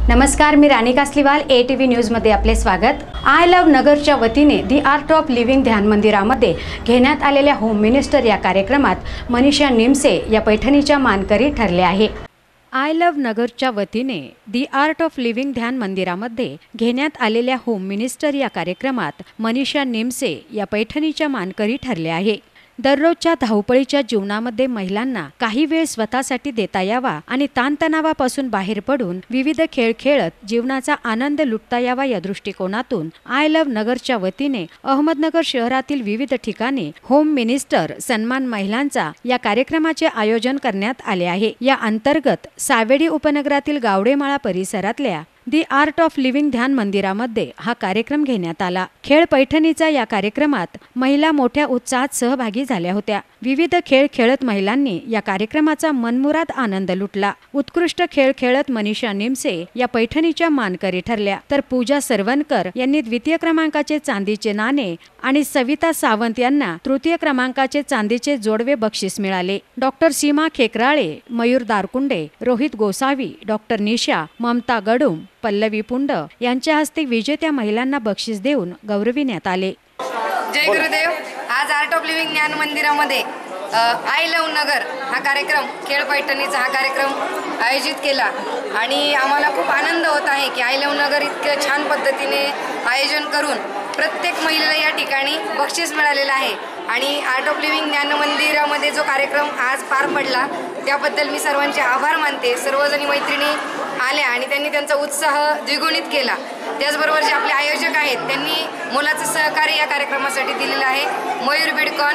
नमस्कार, मी राणी कासलीवाल, ATV न्यूजमध्ये आपले स्वागत। आय लव्ह नगरच्या वतीने दी आर्ट ऑफ लिव्हिंग ध्यान मंदिरामध्ये घेण्यात आलेल्या होम मिनिस्टर या कार्यक्रमात मनीषा निमसे या पैठणीच्या मानकरी ठरल्या आहे। आय लव्ह नगरच्या वतीने दी आर्ट ऑफ लिव्हिंग ध्यान मंदिरामध्ये घेण्यात आलेल्या होम मिनिस्टर या कार्यक्रमात मनीषा निमसे या पैठणीच्या मानकरी ठरल्या आहे। दररोजच्या धावपळीच्या जीवनामध्ये महिलांना काही वेळ स्वतःसाठी देता यावा आणि ताणतणावापासून बाहेर पडून विविध खेळ खेळत जीवनाचा आनंद लुटता यावा या दृष्टिकोनातून आय लव्ह नगरच्या वतीने अहमदनगर शहरातील विविध ठिकाणी होम मिनिस्टर सन्मान महिलांचा या कार्यक्रमाचे आयोजन करण्यात आले आहे। या अंतर्गत सावेडी उपनगरातील गावडेमाळा परिसरातल्या दी आर्ट ऑफ लिव्हिंग ध्यान मंदिरामध्ये हा कार्यक्रम घेण्यात आला। खेळ पैठणीचा या कार्यक्रमात महिला मोठ्या उत्साहात सहभागी झाल्या होत्या। विविध खेळ खेळत महिलांनी या कार्यक्रमाचा मनमुराद आनंद लुटला। उत्कृष्ट खेळ खेळत मनीषा निमसे या पैठणीच्या मानकरी ठरल्या, तर पूजा सरवणकर यांनी द्वितीय क्रमांकाचे चांदीचे नाणे आणि सविता सावंत यांना तृतीय क्रमांकाचे चांदीचे जोडवे बक्षीस मिळाले। डॉक्टर सीमा खेकराळे, मयूर दारकुंडे, रोहित गोसावी, डॉक्टर निशा, ममता गडुम, पल्लवी पुंड यांच्या हस्ते विजेत्या महिलांना बक्षीस देऊन गौरविण्यात आले। जय गुरुदेव। आज आर्ट ऑफ लिव्हिंग ज्ञान मंदिरामध्ये आय लव्ह नगर हा कार्यक्रम, खेळ पैठणीचा हा कार्यक्रम आयोजित केला आणि आम्हाला खूप आनंद होत आहे की आय लव्ह नगर इतकं छान पद्धतीने आयोजन करून प्रत्येक महिलेला या ठिकाणी बक्षीस मिळालेलं आहे। आणि आर्ट ऑफ लिव्हिंग ज्ञान मंदिरामध्ये जो कार्यक्रम आज पार पडला त्याबद्दल मी सर्वांचे आभार मानते। सर्वजणी मैत्रिणी आल्या आणि त्यांनी त्यांचा उत्साह द्विगुणित केला। त्याचबरोबर जे आपले आयोजक आहेत त्यांनी मोलाचं सहकार्य या कार्यक्रमासाठी दिलेलं आहे। मयूर बिडकॉन,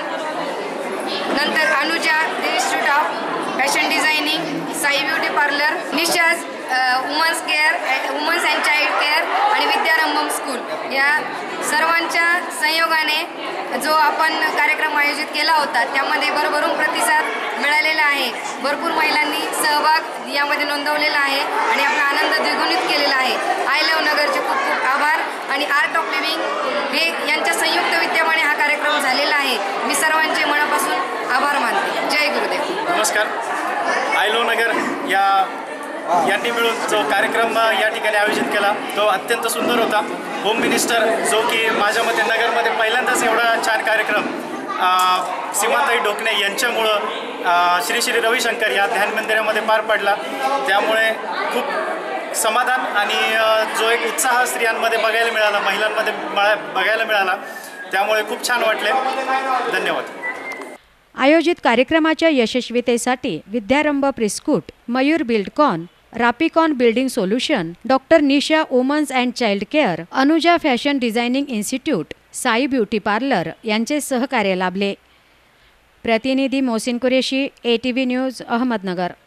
नंतर Anuja institute of fashion designing, Sai beauty parlour, Nisha's women's care, women's and child care आणि विद्यारंभम स्कूल या सर्वांच्या संयोगाने जो आपण कार्यक्रम आयोजित केला होता त्यामध्ये भरभरून प्रतिसाद मिळालेला आहे। भरपूर महिलांनी सहभाग यामध्ये नोंदवलेला आहे आणि आपला आनंद द्विगुणित केलेला आहे। आय लव्ह नगरचे खूप खूप आभार आणि आर्ट ऑफ लिव्हिंग हे यांच्या संयुक्त विद्यमाने हा कार्यक्रम झालेला आहे। मी सर्वांचे मनापासून आभार मानते। जय गुरुदेव। नमस्कार। आय लव्ह नगर यांनी मिळून जो कार्यक्रम या ठिकाणी आयोजित केला तो अत्यंत सुंदर होता। होम मिनिस्टर जो की माझ्या मते नगरमध्ये पहिल्यांदाच एवढा छान कार्यक्रम सीमाताई ढोकणे यांच्यामुळं श्री श्री रविशंकर या ध्यान मंदिरामध्ये पार पडला। त्यामुळे खूप समाधान आणि जो एक उत्साह स्त्रियांमध्ये बघायला मिळाला, महिलांमध्ये बघायला मिळाला, त्यामुळे खूप छान वाटले। धन्यवाद। आयोजित कार्यक्रमाच्या यशस्वीतेसाठी Vidyarambh preschool, Mayur Buildcon, Rapicon building solution, doctor Nisha women's and child care, Anuja fashion designing institute, Sai beauty parlour यांचे सहकार्य लाभले। प्रतिनिधी मोहसिन कुरेशी, ATV न्यूज, अहमदनगर।